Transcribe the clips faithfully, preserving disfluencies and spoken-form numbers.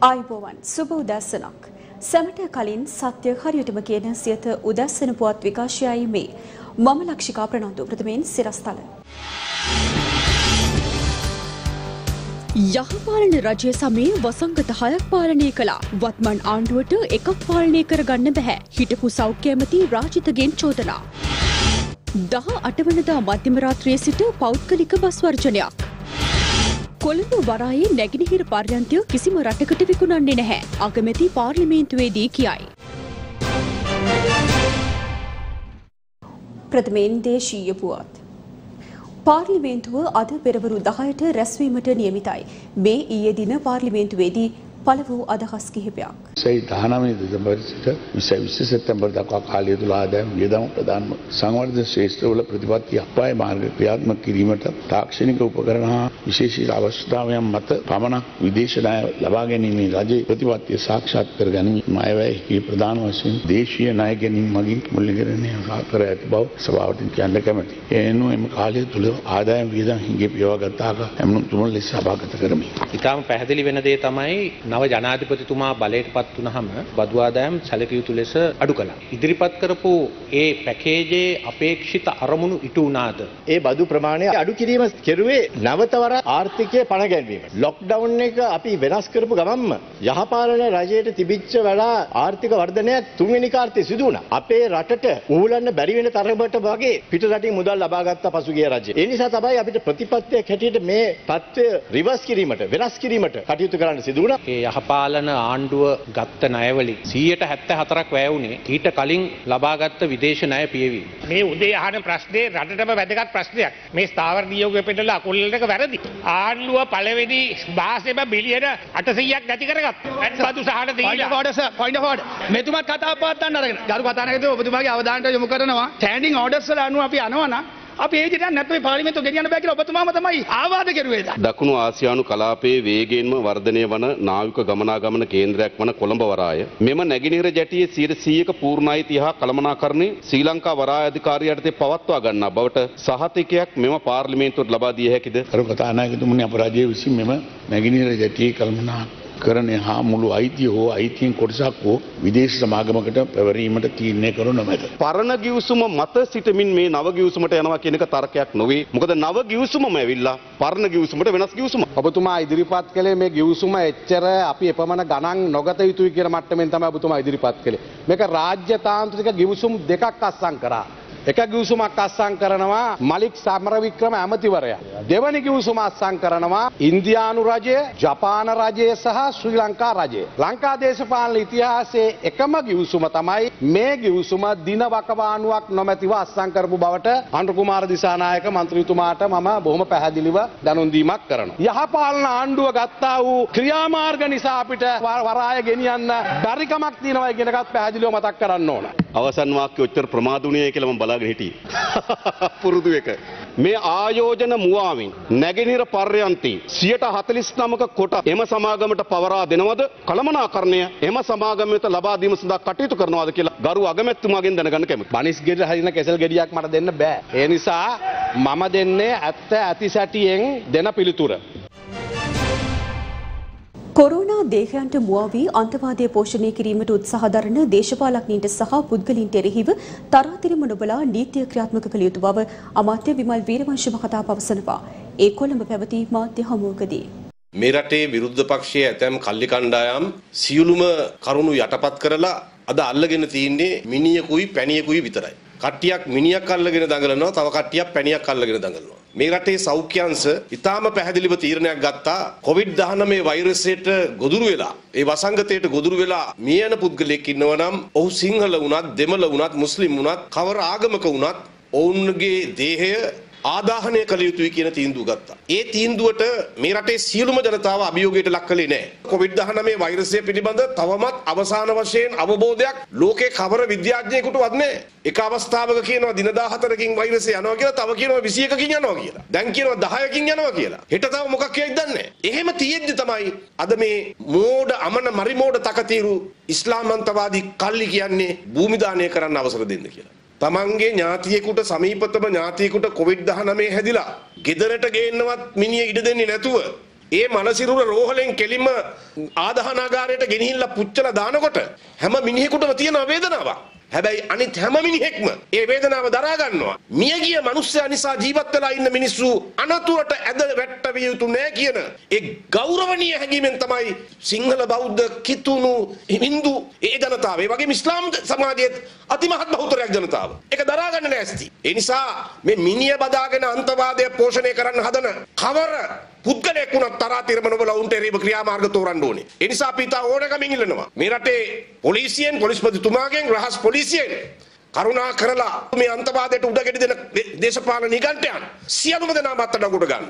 ආයුබෝවන් සුබ උදැසනක්. සැමට කලින් සත්‍ය හරියටම කියන සියත උදැසන පුවත් විකාශයයි මේ. මම ලක්ෂිකා ප්‍රනන්දු ප්‍රථමයෙන් සිරස්තල. යහපාලන රජය සමයේ වසංගත හයක් පාලනය කළා. වත්මන් ආණ්ඩුවට එකක් පාලනය කරගන්න බැහැ. හිටපු සෞඛ්‍ය ඇමති රාජිතගෙන් චෝදනා. දහ අට වනදා මධ්‍යම රාත්‍රියේ සිට පෞද්ගලික බස් වර්ජනයක්. කොළඹ වරායේ නැගෙනහිර පර්යන්තය කිසිම රටකට විකුණන්නේ නැහැ. අගමැති පාර්ලිමේන්තුවේදී කියයි. ප්‍රථමයෙන් දේශීය පුවත්. පාර්ලිමේන්තුව අද පෙරවරු දහයට රැස්වීමට නියමිතයි. මේ ඊයේ දින පාර්ලිමේන්තුවේදී පළ වූ අදහස් කිහිපයක්. සයි දහනවය දෙසැම්බර් සිට විසිය සැප්තැම්බර් දක්වා කාලය තුළ ආදායම් වියදම් ප්‍රදාන සංවර්ධන ශ්‍රේෂ්ඨවල ප්‍රතිපත්ති අපාය මාර්ග ක්‍රියාත්මක කිරීමට තාක්ෂණික උපකරණ හා විශේෂ අවශ්‍යතාවයන් මත පමණක් විදේශ ණය ලබා ගැනීමේ රජයේ ප්‍රතිපත්තිය සාක්ෂාත් කර ගැනීම අයවැය ප්‍රධාන වශයෙන් දේශීය ණය ගැනීම මගින් මුල්‍යකරණය කර ඇති බව සභාවට කියන්න කැමැති. එනු එම කාලය තුළ ආදායම් වියදම් හිඟේ පියවගත් ආකාර ඇමණුම් තුන ලෙස සභාගත කරමි. ඊටම පැහැදිලි වෙන දේ තමයි නව ජනාධිපතිතුමා බලයට පත් වුණාම බදු ආදායම් සැලකිය යුතු ලෙස අඩු කළා. ඉදිරිපත් කරපු ඒ පැකේජයේ අපේක්ෂිත අරමුණු ඉටු වුණාද? ඒ බදු ප්‍රමාණය අඩු කිරීම කෙරුවේ නැවතවර ආර්ථිකයේ පණ ගැන්වීම. ලොක්ඩවුන් එක අපි වෙනස් කරපු ගමන්ම යහපාලන රජයට තිබිච්ච වඩා ආර්ථික වර්ධනයක් තුන්වෙනි කාර්යයේ සිදු වුණා. අපේ රටට උහුලන්න බැරි වෙන තරමට වගේ පිට රටින් මුදල් ලබා ගත්ත පසුගිය රජය. ඒ නිසා තමයි අපිට ප්‍රතිපත්තියක් හැටියට මේ තත්ත්වය රිවර්ස් කිරීමට වෙනස් කිරීමට කටයුතු කරන්න සිදු වුණා. ඒ යහපාලන ආණ්ඩුව ගත්ත ණයවලින් සියයට හැත්තෑ හතරක් වැය වුණේ ඊට කලින් ලබාගත් විදේශ ණය පියවීම. මේ උදේ අහන ප්‍රශ්නේ රටටම වැදගත් ප්‍රශ්නයක්. මේ ස්ථාවර නියෝගය පෙන්නලා අකුල් එක වැරදි. ආණ්ඩුව පළවෙනි මාසෙම බිලියන අටසීයක් නැති කරගත්තා. බදු සහන දීලා. Point of order point of order. මෙතුමත් කතාව පවත්වන්න අරගෙන. ගරු කතානායකතුමා ඔබතුමාගේ අවධානයට යොමු කරනවා. ස්ටෑන්ඩින් ඕඩර්ස් වල අනුව අපි යනවා නම් අපි ඒ විදිහට නැත්නම් මේ පාර්ලිමේන්තුව ගෙනියන්න බෑ කියලා ඔබතුමාම තමයි ආවාද කෙරුවේ. දකුණු ආසියානු කලාපයේ වේගයෙන්ම වර්ධනය වන නාවික ගමනාගමන කේන්ද්‍රයක් වන කොළඹ වරාය මෙම නැගෙනහිර ජැටියේ සියයට සීයක පූර්ණායිති හා කළමනාකරණය ශ්‍රී ලංකා වරාය අධිකාරිය යටතේ පවත්වා ගන්නා බවට සහතිකයක් මෙම පාර්ලිමේන්තුවට ලබා දිය හැකිද? අර කතානායකතුමනි අප රජයේ විසින් මෙම නැගෙනහිර ජැටියේ කළමනා කරණය හා මුළු අයිතිය හෝ අයිතියෙන් කොටසක් හෝ විදේශ සමාගමකට පැවරීමට තීරණය කරු නොමැත. පරණ ගිවිසුම මත සිටමින් මේ නව ගිවිසුමට යනවා කියන එක තර්කයක් නොවේ. මොකද නව ගිවිසුමම ඇවිල්ලා පරණ ගිවිසුමට වෙනස් ගිවිසුමක්. ඔබතුමා ඉදිරිපත් කළේ මේ ගිවිසුම එච්චර අපි එපමණ ගණන් නොගත යුතුයි කියන මට්ටමින් තමයි ඔබතුමා ඉදිරිපත් කළේ. මේක රාජ්‍ය තාන්ත්‍රික ගිවිසුම් දෙකක් අත්සන් කරා. එක ගිවිසුමක් අත්සන් කරනවා මලික් සමරවික්‍රම ඇමතිවරයා. දෙවනි ගිවිසුම අත්සන් කරනවා ඉන්දියානු රජය, ජපාන රජය සහ ශ්‍රී ලංකා රජය. ලංකා දේශපාලන ඉතිහාසයේ එකම ගිවිසුම තමයි මේ ගිවිසුම දින වකවානුවක් නොමැතිව අත්සන් කරපු බවට අනුර කුමාර දිසානායක මන්ත්‍රීතුමාට මම බොහොම පැහැදිලිව දැනුම් දීමක් කරනවා. යහපාලන ආණ්ඩුව ගත්තා වූ ක්‍රියාමාර්ග නිසා අපිට වරාය ගෙනියන්න බැරි කමක් තියෙනවා කියන එකත් පැහැදිලිව මතක් කරන්න ඕන. අවසන් වාක්‍ය ඔච්චර ප්‍රමාදුණියයි කියලා මම බලාගෙන හිටියේ. පුරුදු එක. මේ ආයෝජන මුවාවෙන් නැගෙනහිර පර්යන්තේ සියයට හතළිස් නවක කොට එම සමාගමට පවරා දෙනවද? කළමනාකරණය එම සමාගමයට ලබා දීම සඳහා කටයුතු කරනවද කියලා ගරු අගමැතිතුමාගෙන් දැනගන්න කැමතියි. බනිස් ගෙඩ හරින කෙසල් ගෙඩියක් මට දෙන්න බෑ. ඒ නිසා මම දෙන්නේ ඇත්ත ඇති සැටියෙන් දෙන පිළිතුර. කොරෝනා දේහයන්ට මුවා වී අන්තවාදය පෝෂණය කිරීමට උත්සාහ දරන දේශපාලඥයින්ට සහ පුද්ගලයින්ට එරෙහිව තරාතිරම නොබලා නීතිය ක්‍රියාත්මක කළ යුතු බව අමාත්‍ය විමල් වීරවංශ මහතා පවසනවා. ඒ කොළඹ පැවති මාධ්‍ය හමුවකදී මේ රටේ විරුද්ධ පක්ෂයේ ඇතැම් කල්ලි කණ්ඩායම් සියලුම කරුණු යටපත් කරලා අද අල්ලගෙන තියෙන්නේ මිනිහෙකුයි පැණියෙකුයි විතරයි. කට්ටියක් මිනිහක් අල්ලගෙන දඟලනවා, තව කට්ටියක් පැණියක් අල්ලගෙන දඟලනවා. මේ රටේ සෞඛ්‍ය අංශ ඉතාම පැහැදිලිව තීරණයක් ගත්තා. කොවිඩ් දහනවය වෛරසයට ගොදුරු වෙලා, ඒ වසංගතයට ගොදුරු වෙලා මිය යන පුද්ගලයෙක් ඉන්නවා නම් ඔහු සිංහල වුණත්, දෙමළ වුණත්, මුස්ලිම් වුණත්, කවර ආගමක වුණත් ඔවුන්ගේ දේහය ආදාහනය කළ යුතුයි කියන තීන්දුව ගත්තා. ඒ තීන්දුවට මේ රටේ සියලුම ජනතාව අභියෝගයට ලක් කළේ නැහැ. කොවිඩ් දහනවය වෛරසය පිළිබඳ තවමත් අවසාන වශයෙන් අවබෝධයක් ලෝකේ කවර විද්‍යාඥයෙකුටවත් නැහැ. එක අවස්ථාවක කියනවා දින දාහතරකින් වෛරසය යනවා කියලා, තව කියනවා විසි එකකින් යනවා කියලා. දැන් කියනවා දහයකින් යනවා කියලා. හෙට තව මොකක් කියයිද දන්නේ නැහැ. එහෙම තියෙද්දි තමයි අද මේ මෝඩ අමන මරිමෝඩ තකතිරු ඉස්ලාමන්තවාදී කල්ලි කියන්නේ භූමි දානය කරන්න අවසර දෙන්න කියලා. තමන්ගේ ඥාතියෙකුට සමීපතම ඥාතියෙකුට කොවිඩ් දහනවය හැදිලා ගෙදරට ගේන්නවත් මිනිහ ඉඩ දෙන්නේ නැතුව ඒ මනසිරුර රෝහලෙන් කෙලින්ම ආදාහනාගාරයට ගෙනහිල්ලා පුච්චලා දානකොට හැම මිනිහෙකුටම තියෙන වේදනාවක්. හැබැයි අනිත් හැම මිනිහෙක්ම ඒ වේදනාව දරා ගන්නවා. මියගිය මිනිස්සයා නිසා ජීවත් වෙලා ඉන්න මිනිස්සු අනතුරට ඇද වැටවිය යුතු නෑ කියන ඒ ගෞරවනීය හැඟීමෙන් තමයි සිංහල බෞද්ධ කිතුණු හින්දු ඒ ජනතාව ඒ වගේම ඉස්ලාම් සමාජයේ අතිමහත් බහුතරයක් ජනතාව ඒක දරා ගන්න නැස්ති. ඒ නිසා මේ මිනිය බදාගෙන අන්තවාදය පෝෂණය කරන්න හදන කවර පුද්ගලයෙක් වුණත් තරාතිරම නොබල උන්ට එරෙහිව ක්‍රියාමාර්ග තෝරන්න ඕනේ. ඒ නිසා අපි තා ඕනකමින් ඉල්ලනවා. මේ රටේ පොලිසියෙන් පොලිස්පතිතුමාගෙන් රහස් පොලිසියෙන් කරුණා කරලා මේ අන්තවාදයට උඩගෙඩි දෙන දේශපාලන නිගණ්ඨයන් සියලුම දෙනා මත්තඩගුට ගන්න.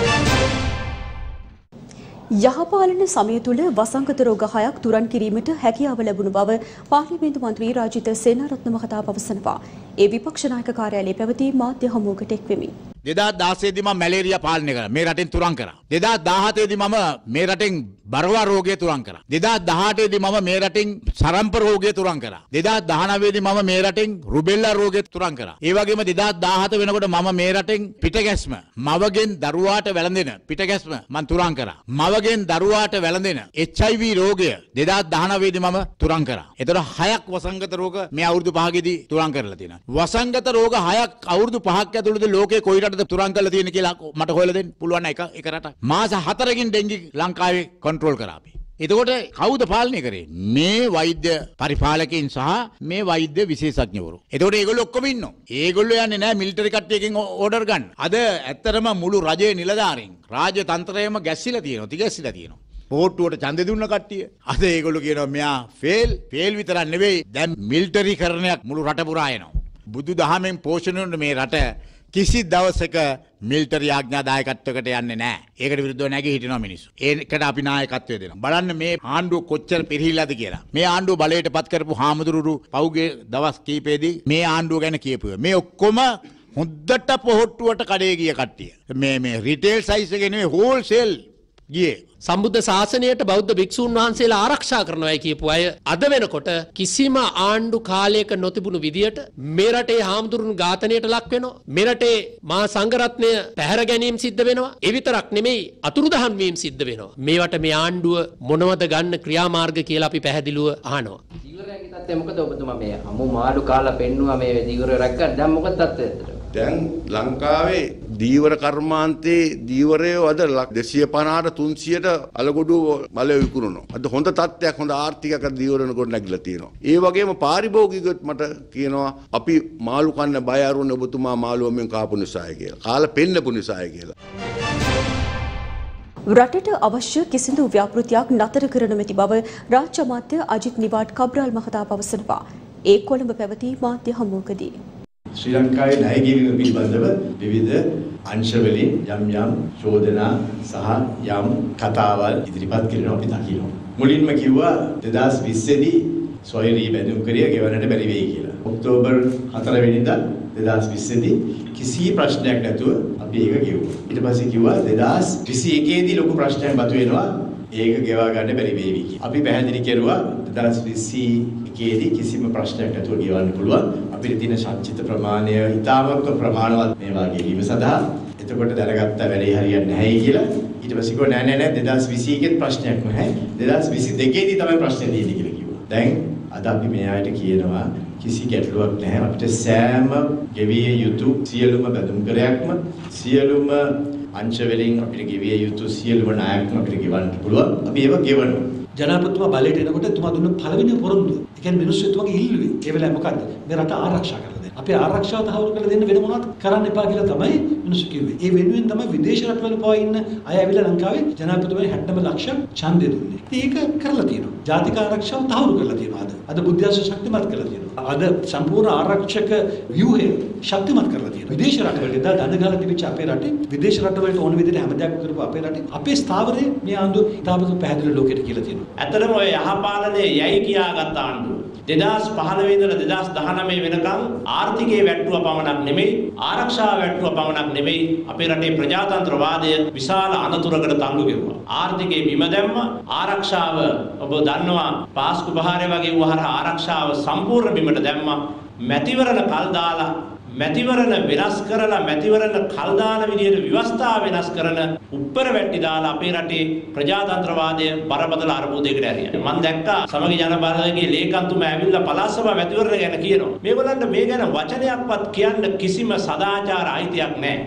යහපාලන සමය තුළ වසංගත රෝග හයක් තුරන් කිරීමට හැකියාව ලැබුණු බව පාර්ලිමේන්තු මන්ත්‍රී රාජිත සේනාරත්න මහතා පවසනවා. ඒ විපක්ෂ නායක කාර්යාලයේ පැවති මාධ්‍ය හමුවකට එක්වෙමින් දෙදා දාසේ දී මම මැලේරියා පාලනය කරා. මේ රටෙන් තුරන් කරා. දෙදා දහහතේ දී මම මේ රටෙන් බරවා රෝගය තුරන් කරා. දෙදා දහඅටේ දී මම මේ රටෙන් සරම්ප රෝගය තුරන් කරා. දෙදා දහනවයේ දී මම මේ රටෙන් රුබෙල්ලා රෝගය තුරන් කරා. ඒ වගේම දෙදා දහහත වෙනකොට මම මේ රටෙන් පිටගැස්ම මවගෙන් දරුවාට වැළඳෙන පිටගැස්ම මම තුරන් කරා. මවගෙන් දරුවාට වැළඳෙන එච් අයි වී රෝගය දෙදා දහනවයේ දී මම තුරන් කරා. එතකොට හයක් වසංගත රෝග මේ අවුරුදු පහකදී තුරන් කරලා තියෙනවා. වසංගත රෝග හයක් අවුරුදු පහක් ඇතුළත ලෝකේ කොයි රටද තුරන් කරලා තියෙන කියලා මට හොයලා දෙන්න පුළුවන් එක එක රටක්. මාස හතරකින් ඩෙන්ගි ලංකාවේ කන්ට්‍රෝල් කරා අපි. එතකොට කවුද පාලනය කරේ? මේ වෛද්‍ය පරිපාලකයන් සහ මේ වෛද්‍ය විශේෂඥවරු. එතකොට ඒගොල්ලෝ ඔක්කොම ඉන්නවා. ඒගොල්ලෝ යන්නේ නැහැ මිලිටරි කට්ටියකින් ඕඩර් ගන්න. අද ඇත්තටම මුළු රජයේ නිලධාරීන් රාජ්‍ය තන්ත්‍රයම ගැස්සිලා තියෙනවා. තිගැස්සිලා තියෙනවා. පොට්ටුවට ඡන්දෙ දුන්න කට්ටිය. අද ඒගොල්ලෝ කියනවා මෙයා ෆේල්. ෆේල් විතරක් නෙවෙයි දැන් මිලිටරි කරණයක් මුළු රට පුරා එනවා. බුදු දහමෙන් පෝෂණය වුණ මේ රට කිසි දවසක මිලිටරි ආඥාදායකත්වයකට යන්නේ නැහැ. ඒකට විරුද්ධව නැගී හිටිනවා මිනිස්සු. ඒකට අපි නායකත්වය දෙනවා. බලන්න මේ ආණ්ඩුව කොච්චර පිරිහිලාද කියලා. මේ ආණ්ඩුව බලයට පත් කරපු හාමුදුරුවෝ පෞගේ දවස් කීපෙදී මේ ආණ්ඩුව ගැන කියපුවා. මේ ඔක්කොම හොද්දට පොහොට්ටුවට කඩේ ගිය කට්ටිය. මේ මේ රිටේල් සයිස් එකේ නෙවෙයි හෝල්සේල් ගියේ. සම්බුද්ධ ශාසනයට බෞද්ධ භික්ෂූන් වහන්සේලා ආරක්ෂා කරනවායි කියපු අය අද වෙනකොට කිසිම ආණ්ඩු කාලයක නොතිබුණු විදියට මේ රටේ හාමුදුරුවෝ ඝාතනයට ලක් වෙනවා. මේ රටේ මහා සංඝරත්නය පැහැර ගැනීම සිද්ධ වෙනවා. ඒ විතරක් නෙමෙයි අතුරුදහන් වීම සිද්ධ වෙනවා. මේවට මේ ආණ්ඩුව මොනවද ගන්න ක්‍රියාමාර්ග කියලා අපි පැහැදිලිව අහනවා. ජීවරයාගේ තත්ත්වය මොකද ඔබතුමා මේ අමු මාළු කාලා පෙන්නුවා මේ ජීවරය රැක්කා. දැන් මොකද තත්ත්වය? දැන් ලංකාවේ දීවර කර්මාන්තයේ දීවරයෝ අද දෙසිය පනහට තුන්සියට අලගොඩු බලය විකුණනවා. අද හොඳ තත්ත්වයක් හොඳ ආර්ථිකයක් අද දීවරන කොට නැගිලා තියෙනවා. ඒ වගේම පාරිභෝගිකත් මට කියනවා අපි මාළු කන්න බය අරුණ ඔබතුමා මාළුවෙන් කාපු නිසායි කියලා. කාලා පෙන්නපු නිසායි කියලා. රටට අවශ්‍ය කිසිදු ව්‍යාපෘතියක් නතර කර නොමැති බව රාජ්‍ය අමාත්‍ය අජිත් නිවාඩ් කබ්‍රාල් මහතා පවසනවා. ඒ කොළඹ පැවති මාධ්‍ය හමුවකදී ශ්‍රී ලංකාවේ ණය ගෙවීම පිළිබඳව විවිධ අංශවලින් යම් යම් චෝදනා සහ යම් කතාවල් ඉදිරිපත් කරනවා අපි දකිනවා. මුලින්ම කිව්වා දෙදාස් විස්ස දී සොයරී බැඳුම් කරිය ගෙවන්නට බැරි වෙයි කියලා. ඔක්තෝබර් හතර වෙනිදා දෙදාස් විස්ස දී කිසි ප්‍රශ්නයක් නැතුව අපි ඒක ගෙවුවා. ඊට පස්සේ කිව්වා දෙදාස් විසි එකේ දී ලොකු ප්‍රශ්නයක් මතුවෙනවා. ඒක ගෙවා ගන්න බැරි වෙයි කියලා. අපි පැහැදිලි කෙරුවා දෙදාස් විසි එකේ දී කිසිම ප්‍රශ්නයක් නැතුව ගෙවන්න පුළුවන්. අපිට තියෙන සංචිත ප්‍රමාණය ඉතාමත් ප්‍රමාණවත් මේවා ගෙවීම සඳහා. එතකොට දැනගත්ත වැඩේ හරියන්නේ නැහැ කියලා. ඊට පස්සේ කිව්වා නෑ නෑ නෑ දෙදාස් විසි එකේ ප්‍රශ්නයක් නැහැ. දෙදාස් විසි දෙකේ දී තමයි ප්‍රශ්නේ තියෙන්නේ කියලා කිව්වා. දැන් අද අපි මේ ආයත කියනවා කිසි ගැටලුවක් නැහැ. අපිට සෑම ගෙවිය යුතු සියලුම බැඳුම් කරයක්ම සියලුම අංශ වලින් අපිට ගෙවිය යුතු සියලුම ණයක්ම අපිට ගෙවන්න පුළුවන්. අපි ඒව ගෙවනවා. ජනාධිපතිතුමා බලයට එනකොට එතුමා දුන්න පළවෙනි පොරොන්දුව. ඒ කියන්නේ මිනිස්සු එතුමාගේ ඉල්ලුවේ. ඒ වෙලාවේ මොකද්ද? මේ රට ආරක්ෂා කරලා දෙන්න. අපේ ආරක්ෂාව තහවුරු කරලා දෙන්න වෙන මොනවද කරන්න එපා කියලා තමයි මිනිස්සු කිව්වේ. ඒ වෙනුවෙන් තමයි විදේශ රටවල පවා ඉන්න අය ඇවිල්ලා ලංකාවේ ජනාධිපතිතුමාට හැත්තෑ ලක්ෂ ඡන්දය දුන්නේ. ඒක කරලා තියෙනවා. ජාතික ආරක්ෂාව තහවුරු කරලා තියෙනවා අද. අද බුද්ධාංශ ශක්තිමත් කරලා තියෙනවා. අද සම්පූර්ණ ආරක්ෂක ව්‍යුහය ශක්තිමත් කරලා තියෙනවා. විදේශ රටවල දා දන ගාලා තිබිච්ච අපේ රටේ විදේශ රටවලට ඕන විදිහට හැමදාම කරපු අපේ රටේ අපේ ස්ථාවරයේ මේ ආණ්ඩුව තාපස පැහැදිලි ලෝකෙට කියලා තියෙනවා. ඇත්තටම ඔය යහපාලනයේ යයි කියාගත් ආණ්ඩුව දෙදාස් පහළොව ඉඳලා දෙදාස් දහනවය වෙනකම් ආර්ථිකයේ වැට්ටුව පමණක් නෙමෙයි ආරක්ෂාව වැට්ටුව පමණක් නෙමෙයි අපේ රටේ ප්‍රජාතන්ත්‍රවාදය විශාල අනතුරකට තල්ලු කෙරුවා. ආර්ථිකයේ බිම දැම්ම ආරක්ෂාව ඔබ දන්නවා පාස්කු ප්‍රහාරය වගේ වහර ආරක්ෂාව සම්පූර්ණ බිමට දැම්මා. මැතිවරණ කල් දාලා මැතිවරණ වෙනස් කරලා මැතිවරණ කල් දාන විදියට ව්‍යවස්ථා වෙනස් කරන උඩර වැටි දාලා අපේ රටේ ප්‍රජාතන්ත්‍රවාදය බරපතල අර්බුදයකට ඇරියා. මම දැක්කා සමගි ජන බලවේගයේ ලේකම්තුමා ඇවිල්ලා පළාත් සභා මැතිවරණ ගැන කියනවා. මේගොල්ලන්ට මේ ගැන වචනයක්වත් කියන්න කිසිම සදාචාර අයිතියක් නැහැ.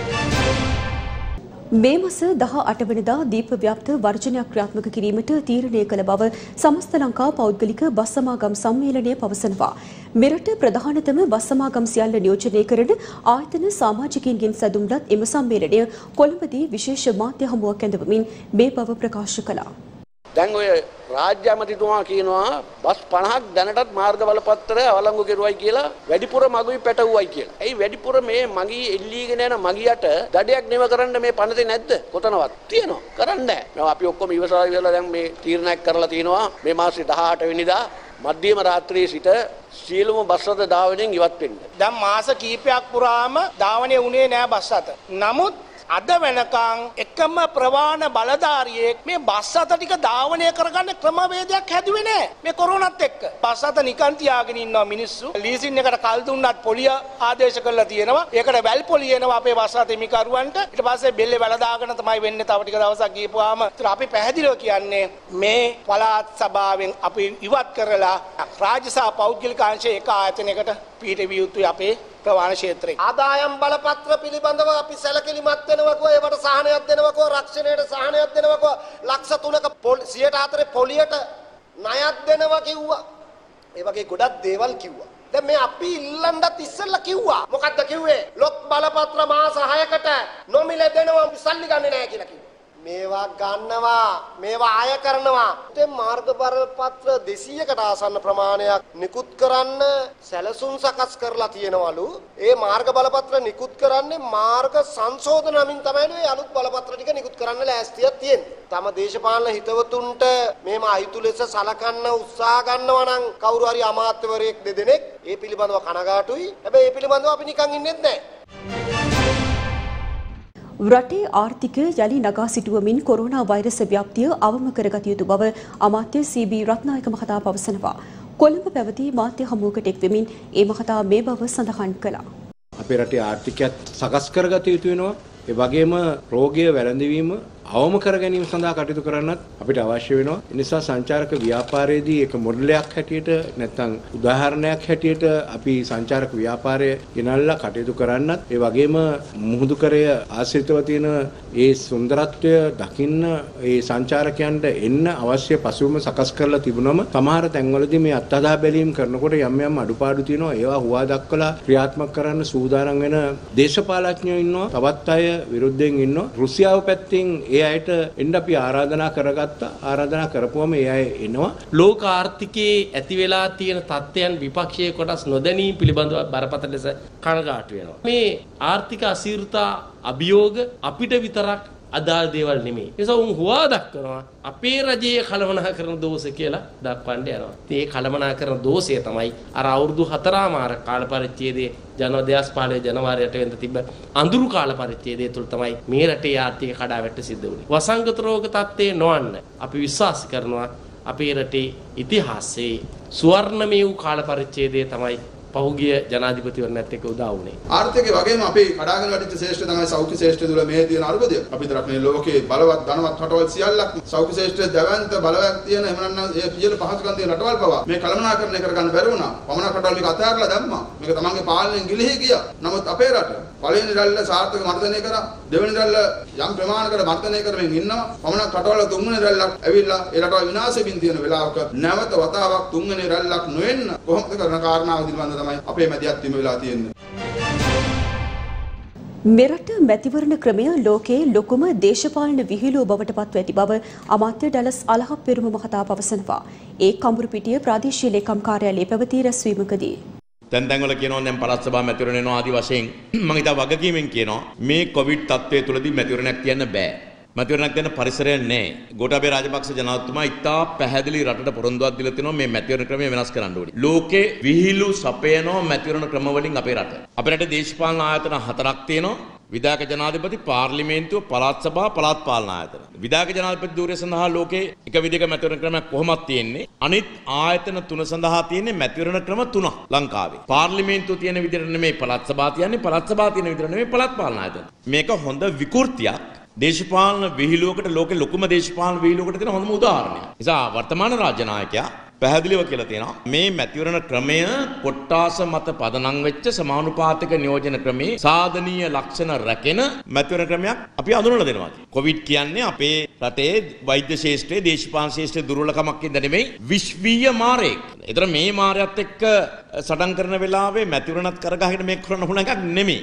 මේ මාස දහ අට වෙනිදා දීප ව්‍යාප්ත වර්ජනයක් ක්‍රියාත්මක කිරීමට තීරණය කළ බව සමස්ත ලංකා පෞද්ගලික බස් සමාගම් සම්මේලනය පවසනවා. මෙරට ප්‍රධානතම බස් සමාගම් සියල්ල නියෝජනය කරන ආයතන සමාජිකයින්ගෙන් සැදුම්ලත් එම සම්මේලනය කොළඹදී විශේෂ මාධ්‍ය හමුවක් ඇඳවමින් මේ බව ප්‍රකාශ කළා. දැන් ඔය රාජ්‍ය ඇමතිතුමා කියනවා බස් පනහක් දැනටත් මාර්ග බලපත්‍රය අවලංගු කෙරුවයි කියලා වැඩිපුර මගුයි පැටවුවයි කියලා. ඇයි වැඩිපුර මේ මගී එල්ලීගෙන යන මගියට දඩයක් නෙව කරන්න මේ පනතේ නැද්ද? කොතනවත් තියෙනවා. කරන්නේ නැහැ. අපි ඔක්කොම ඉවසලා ඉවරලා දැන් මේ තීරණයක් කරලා තිනවා මේ මාසේ දහ අට වෙනිදා මධ්‍යම රාත්‍රියේ සිට සියලුම බස් රථ ධාවනයෙන් ඉවත් වෙන්න. දැන් මාස කීපයක් පුරාම ධාවනය වුණේ නැහැ බස් රථ. නමුත් අද වෙනකන් එකම ප්‍රවාහන බලධාරියෙක් මේ බස් රථ ටික ධාවනය කරගන්න ක්‍රමවේදයක් හැදුවේ නැහැ. මේ කොරෝනාත් එක්ක බස් රථ නිකන් තියාගෙන ඉන්නවා මිනිස්සු. ලීසින් එකට කල් දුන්නත් පොලිය ආදේශ කරලා තියෙනවා. ඒකට වැල් පොලිය එනවා අපේ බස් රථ හිමිකරුවන්ට. ඊට පස්සේ බෙල්ලේ වැල දාගෙන තමයි වෙන්නේ. තව ටික දවසක් ගිහපුවාම අපි පැහැදිලිව කියන්නේ මේ පළාත් සභාවෙන් අපි ඉවත් කරලා රාජ්‍ය සහ පෞද්ගලික අංශයේ එක ආයතනයකට පිහිටවිය යුතුයි අපේ ප්‍රවාහන ක්ෂේත්‍රයේ. ආදායම් බලපත්‍ර පිළිබඳව අපි සැලකිලිමත් වෙනවකෝ ඒවට සහනයක් දෙනවකෝ රක්ෂණයට සහනයක් දෙනවකෝ ලක්ෂ තුනක සියයට හතරේ පොලියට ණයක් දෙනවා කිව්වා. ඒ වගේ ගොඩක් දේවල් කිව්වා. දැන් මේ අපි ඉල්ලන්නත් ඉස්සෙල්ලා කිව්වා. මොකද්ද කිව්වේ? ලොක් බලපත්‍ර මාස හයකට නොමිලේ දෙනවා සල්ලි ගන්නේ නැහැ කියලා කිව්වා. මේවා ගන්නවා මේවා ආය කරනවා. දැන් මාර්ග බලපත්‍ර දෙසීයකට ආසන්න ප්‍රමාණයක් නිකුත් කරන්න සැලසුම් සකස් කරලා තියෙනවලු. ඒ මාර්ග බලපත්‍ර නිකුත් කරන්නේ මාර්ග සංශෝධන නමින් තමයි මේ අලුත් බලපත්‍ර ටික නිකුත් කරන්න ලෑස්තියක් තියෙන්නේ. තම දේශපාලන හිතවතුන්ට මේම අහිතු ලෙස සලකන්න උත්සාහ ගන්නවා නම් කවුරු හරි අමාත්‍යවරයෙක් දෙදෙනෙක් ඒ පිළිබඳව කනගාටුයි. හැබැයි ඒ පිළිබඳව අපි නිකන් ඉන්නෙත් නැහැ. රටේ ආර්ථිකය යලි නගා සිටුවමින් කොරෝනා වෛරස් ව්‍යාප්තිය අවම කරගත යුතු බව අමාත්‍ය සී.බී. රත්නායක මහතා පවසනවා. කොළඹ පැවති මාධ්‍ය හමුවකට එක්වෙමින් ඒ මහතා මේ බව සඳහන් කළා. අපේ රටේ ආර්ථිකයත් සකස් කරගත යුතු වෙනවා. ඒ වගේම රෝගය වැළඳීම අවම කර ගැනීම සඳහා කටයුතු කරන්නත් අපිට අවශ්‍ය වෙනවා. ඒ නිසා සංචාරක ව්‍යාපාරයේදී ඒක මොඩලයක් හැටියට නැත්නම් උදාහරණයක් හැටියට අපි සංචාරක ව්‍යාපාරය ගෙනල්ලා කටයුතු කරන්නත් ඒ වගේම මුහුදුකරය ආශ්‍රිතව තියෙන ඒ සුන්දරත්වය දකින්න ඒ සංචාරකයන්ට එන්න අවශ්‍ය පසුබිම සකස් කරලා තිබුණම සමහර තැන්වලදී මේ අත්හදා බැලීම් කරනකොට යම් යම් අඩුපාඩු තියෙනවා. ඒවා හුවා දක්වලා ක්‍රියාත්මක කරන්න සූදානම් වෙන දේශපාලඥයෝ ඉන්නවා. තවත් අය විරුද්ධයෙන් ඉන්නවා. රුසියාව පැත්තෙන් ඒ අයට එන්න අපි ආරාධනා කරගත්තා. ආරාධනා කරපුවම ඒ අය එනවා. ලෝක ආර්ථිකයේ ඇති වෙලා තියෙන තත්ත්වයන් විපක්ෂයේ කොටස් නොදැනීම පිළිබඳව බරපතල ලෙස කනගාටු වෙනවා. මේ ආර්ථික අසීරුතා අභියෝග අපිට විතරක් අදාළ දේවල් නෙමෙයි. ඒ නිසා උන් හුවා දක්වනවා අපේ රජයේ කළමනාකරන දෝෂ කියලා දක්වන්න යනවා. ඉතින් ඒ කළමනාකරන දෝෂය තමයි අර අවුරුදු හතරමාර කාල පරිච්ඡේදයේ ජනවരി දෙදහස් පහළොව ජනවාරි අට වෙනිදා තිබ්බ අඳුරු කාල පරිච්ඡේදය තුල තමයි මේ රටේ ආර්ථික කඩාවැටෙන්න සිද්ධ වුනේ. වසංගත රෝග තත්ත්වේ නොවන්න අපි විශ්වාස කරනවා අපේ රටේ ඉතිහාසයේ සුවර්ණමය වූ කාල පරිච්ඡේදය තමයි පහුගිය ජනාධිපතිවරණයත් එක්ක උදා වුණේ. ආර්ථිකයේ වගේම අපේ කඩාගෙන වැටිච්ච ශ්‍රේෂ්ඨ තමයි සෞඛ්‍ය ශ්‍රේෂ්ඨ තුල මේ තියෙන අරුබදය. අපි විතරක් මේ ලෝකේ බලවත් ධනවත් රටවල් සියල්ලක් සෞඛ්‍ය ශ්‍රේෂ්ඨ දැවැන්ත බලයක් තියෙන එහෙම නැත්නම් ඒ සියලු පහසුකම් තියෙන රටවල් පවා මේ කළමනාකරණය කරගන්න බැරි වුණා. පමණක් රටවල් මේක අතහැරලා දැම්මා. මේක තමන්ගේ පාලනයෙන් ගිලිහි ගියා. නමුත් අපේ රට පළවෙනි රැල්ල සාර්ථක මර්ධනය කරා. දෙවෙනි රැල්ල යම් ප්‍රමාණයකට මර්ධනය කරමින් ඉන්නවා. පමණක් රටවල තුන්වෙනි රැල්ලක් ඇවිල්ලා ඒ රටවල් විනාශ වෙමින් තියෙන වෙලාවක නැවත වතාවක් තුන්වෙනි රැල්ලක් නොවෙන්න කොහොමද කරන කාරණාව පිළිබඳව තමයි අපේ මැදිහත් මෙරට මැතිවරණ ක්‍රමය ලෝකයේ ලොකුම දේශපාලන විහිළුව බවට පත්ව ඇති බව අමාත්‍ය ඩලස් අලහප්පෙරුම මහතා පවසනවා. ඒ කඹුරුපිටිය ප්‍රාදේශීය ලේකම් කාර්යාලයේ පැවති රැස්වීමකදී දැන් දැන් වල කියනවා දැන් පළාත් සභා මැතිවරණ එනවා ආදි වශයෙන් මම හිතා වගකීමෙන් කියනවා මේ කොවිඩ් තත්ත්වය තුලදී මැතිවරණයක් තියන්න බෑ. මැතිවරණයක් දෙන්න පරිසරයක් නැහැ. ගෝඨාභය රාජපක්ෂ ජනාධිපතිතුමා ඉතා පැහැදිලි රටට පොරොන්දුවක් දීලා තිනවා මේ මැතිවරණ ක්‍රමය වෙනස් කරන්න ඕනේ. ලෝකේ විහිළු සපයනවා මැතිවරණ ක්‍රම වලින් අපේ රට. අපේ රටේ දේශපාලන ආයතන හතරක් තියෙනවා. විධායක ජනාධිපති පාර්ලිමේන්තුව පළාත් සභා පළාත් පාලන ආයතන. විධායක ජනාධිපති ධූරය සඳහා ලෝකේ එක විදිහක මැතිවරණ ක්‍රමයක් කොහොමද තියෙන්නේ? අනිත් ආයතන තුන සඳහා තියෙන්නේ මැතිවරණ ක්‍රම තුනක් ලංකාවේ. පාර්ලිමේන්තුව තියෙන විදිහට නෙමෙයි පළාත් සභා තියන්නේ, පළාත් සභා තියෙන විදිහට නෙමෙයි පළාත් පාලන ආයතන. මේක හොඳ විකෘතියක්. දේශපාලන විහිළුවකට ලෝකේ ලොකුම දේශපාලන විහිළුවකට තියෙන හොඳම උදාහරණයක්. නිසා වර්තමාන රාජ්‍ය නායකයා පැහැදිලිව කියලා තියෙනවා මේ මැතිවරණ ක්‍රමය කොට්ටාස මත පදනම් වෙච්ච සමානුපාතික නියෝජන ක්‍රමේ සාධනීය ලක්ෂණ රැකෙන මැතිවරණ ක්‍රමයක් අපි අඳුනලා දෙනවා. කොවිඩ් කියන්නේ අපේ රටේ වෛද්‍ය ශාස්ත්‍රයේ දේශපාලන ශාස්ත්‍රයේ දුර්වලකමක් ඉඳ නෙමෙයි විශ්වීය මාරයක්. ඒතර මේ මාරයත් එක්ක සටන් කරන වෙලාවේ මැතිවරණත් කරගහගෙන මේක කරන්න හුණ එකක් නෙමෙයි.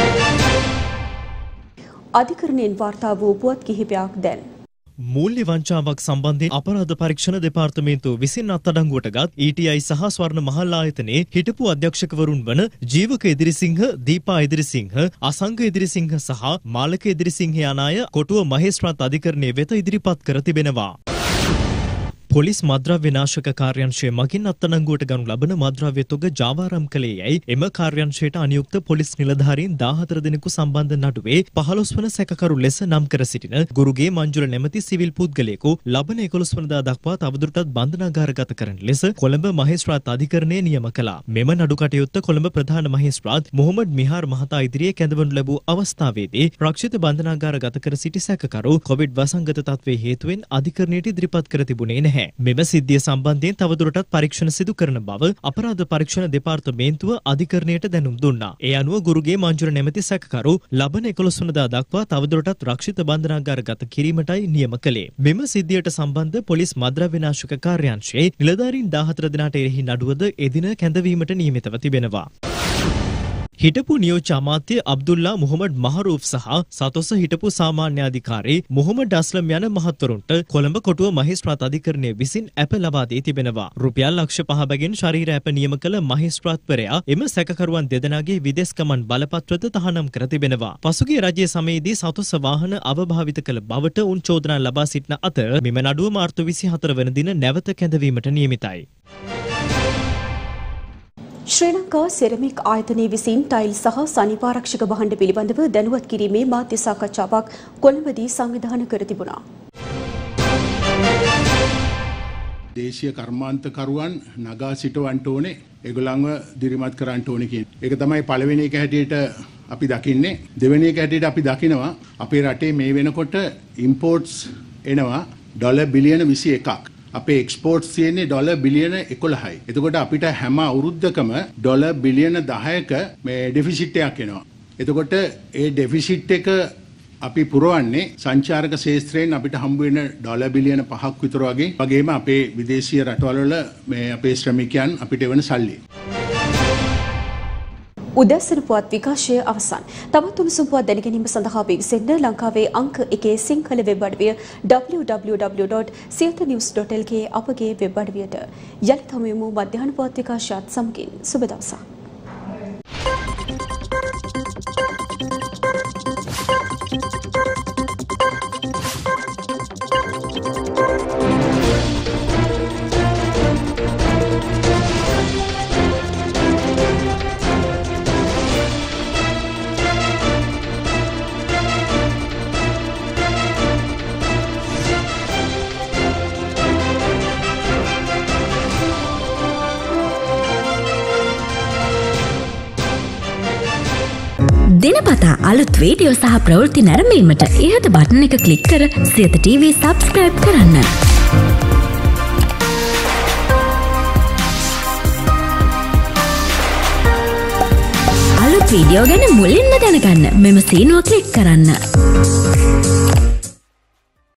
අධිකරණයෙන් වාර්තා වූ පුවත් කිහිපයක් දැන්. මූල්‍ය වංචාවක් සම්බන්ධයෙන් අපරාධ පරීක්ෂණ දෙපාර්තමේන්තුව විසින් අත්අඩංගුවටගත් ඊ ටී ආයි සහ ස්වර්ණ මහල් ආයතනයේ හිටපු අධ්‍යක්ෂකවරුන් වන ජීවක එදිරිසිංහ, දීපා එදිරිසිංහ, අසංග එදිරිසිංහ සහ මාලක එදිරිසිංහ යන අය කොටුව මහේස්ත්‍රාත් අධිකරණය වෙත ඉදිරිපත් කර තිබෙනවා. පොලිස් මද්‍රව්‍ය නාශක කාර්යාංශය මගින් අත්අඩංගුවට ගනු ලබන මද්‍රව්‍ය තොග ජාවාරම් කළේ යැයි එම කාර්යාංශයට අනියුක්ත පොලිස් නිලධාරීන් දාහතර දෙනෙකු සම්බන්ධ නඩුවේ පහළොස් වන සැකකරු ලෙස නම් කර සිටින ගුරුගේ මංජුල නැමැති සිවිල් පුද්ගලයෙකු ලබන එකොළොස් වනදා දක්වා තවදුරටත් බන්ධනාගාරගත කරන ලෙස කොළඹ මහේස්ත්‍රාත් අධිකරණය නියම කළා. මෙම නඩු කටයුත්ත කොළඹ ප්‍රධාන මහේස්ත්‍රාත් මොහොමඩ් මිහාර් මහතා ඉදිරියේ කැඳවනු ලැබූ අවස්ථාවේදී රක්ෂිත බන්ධනාගාරගත කර සිටි සැකකරු කොවිඩ් වසංගත තත්ත්වයේ හේතුවෙන් අධිකරණයට ඉදිරිපත් කර තිබුණේ නැහැ. මෙම සිද්ධිය සම්බන්ධයෙන් තවදුරටත් පරීක්ෂණ සිදු කරන බව අපරාධ පරීක්ෂණ දෙපාර්තමේන්තුව අධිකරණයට දැනුම් දුන්නා. ඒ අනුව ගුරුගේ මංජුර නැමැති සැකකරු ලබන එකොළොස් වනදා දක්වා තවදුරටත් රක්ෂිත බන්ධනාගාරගත කිරීමටයි නියම කළේ. මෙම සිද්ධියට සම්බන්ධ පොලිස් මද්‍රව්‍ය නාශක කාර්යාංශයේ නිලධාරීන් දාහතර දෙනාට එරෙහි නඩුවද එදින කැඳවීමට නියමිතව තිබෙනවා. හිටපු නියෝජ්‍ය අමාත්‍ය අබ්දුල්ලා මුහමඩ් මහරූෆ් සහ සතොස හිටපු සාමාන්‍ය අධිකාරී මුහමඩ් අස්ලම් යන මහත්වරුන්ට කොළඹ කොටුව මහේස්ත්‍රාත් අධිකරණය විසින් ඇප ලබා දී තිබෙනවා. රුපියල් ලක්ෂ පහ බැගින් ශරීර ඇප නියම කළ මහේස්ත්‍රාත්වරයා එම සැකකරුවන් දෙදෙනාගේ විදෙස් ගමන් බලපත්‍රද තහනම් කර තිබෙනවා. පසුගිය රජයේ සමයේදී සතොස වාහන අවභාවිත කළ බවට උන් චෝදනා ලබා සිටින අතර මෙම නඩුව මාර්තු විසිහතර වන දින නැවත කැඳවීමට නියමිතයි. ශ්‍රී ලංකා සෙරමික් ආයතනයේ විසින් ටයිල් සහ සනීපාරක්ෂක භාණ්ඩ පිළිබඳව දැනුවත් කිරීමේ මාධ්‍ය සාකච්ඡාවක් කොළඹදී සංවිධානය කර තිබුණා. දේශීය කර්මාන්තකරුවන් නගා සිටවන්ට ඕනේ, ඒගොල්ලන්ව දිරිමත් කරන්න ඕනේ කියන එක තමයි පළවෙනි එක හැටියට අපි දකින්නේ. දෙවෙනි එක හැටියට අපි දකිනවා අපේ රටේ මේ වෙනකොට ඉම්පෝර්ට්ස් එනවා ඩොලර් බිලියන විසි එකක්. අපේ එක්ස්පෝර්ට්ස් තියෙන්නේ ඩොලර් බිලියන එකොළහයි. එතකොට අපිට හැම අවුරුද්දකම ඩොලර් බිලියන දහයක මේ ඩෙෆිසිට් එකක් එනවා. එතකොට ඒ ඩෙෆිසිට් එක අපි පුරවන්නේ සංචාරක ශාස්ත්‍රයෙන් අපිට හම්බ වෙන ඩොලර් බිලියන පහක් විතර වගේ. වගේම අපේ විදේශීය රටවල් වල මේ අපේ ශ්‍රමිකයන් අපිට එවන සල්ලි. උදැසන පුවත් විකාශය අවසන්. තවත් උණුසුම් පුවත් දැනගැනීම සඳහා පිවිසෙන්න ලංකාවේ අංක එකේ සිංහල වෙබ් අඩවිය W W W dot Siyatha news dot L K අපගේ වෙබ් අඩවියට. යලිත් හමු වෙමු මධ්‍යහන පුවත් විකාශයත් සමගින්. සුබ දවසක්. දිනපතා අලුත් වීඩියෝ සහ ප්‍රවෘත්ති නැරඹීමට ඉහත බටන් එක ක්ලික් කර සියත ටීවී සබ්ස්ක්‍රයිබ් කරන්න. අලුත් වීඩියෝ ගැන මුලින්ම දැනගන්න මෙම සීනුව ක්ලික් කරන්න.